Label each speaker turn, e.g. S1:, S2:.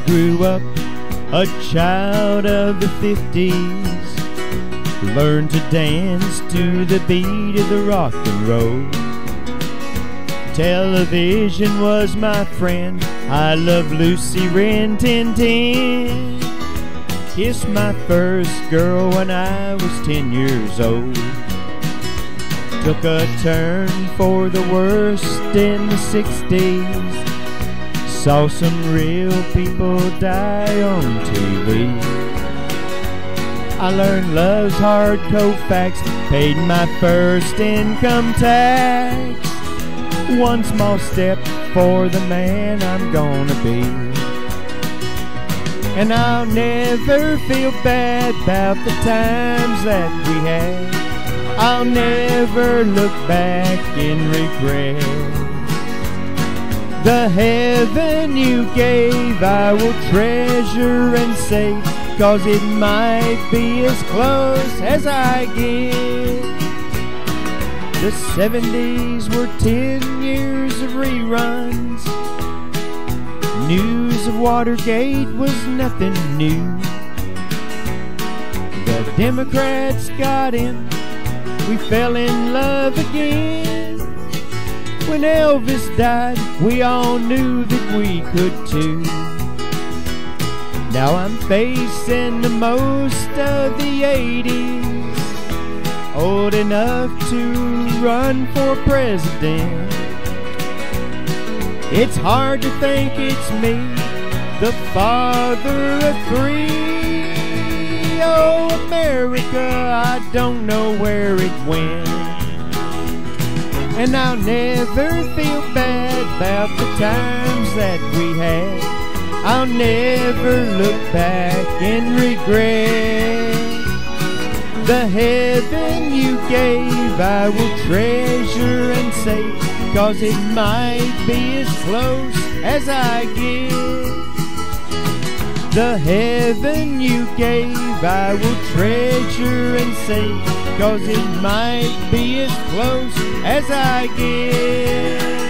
S1: grew up a child of the 50s, learned to dance to the beat of the rock and roll. Television was my friend, I loved Lucy Rin Tin Tin. Kissed my first girl when I was 10 years old. Took a turn for the worst in the 60s. Saw some real people die on TV. I learned love's hard cold facts, paid my first income tax. One small step for the man I'm gonna be. And I'll never feel bad about the times that we had. I'll never look back in regret. The heaven you gave I will treasure and save, 'cause it might be as close as I get. The 70s were 10 years of reruns. News of Watergate was nothing new. The Democrats got in, we fell in love again. When Elvis died, we all knew that we could too. Now I'm facing the most of the 80s, old enough to run for president. It's hard to think it's me, the father of three. Oh, America, I don't know where it went. And I'll never feel bad about the times that we had. I'll never look back in regret. The heaven you gave I will treasure and save, 'cause it might be as close as I get. The heaven you gave I will treasure and save, 'cause it might be as close as I get.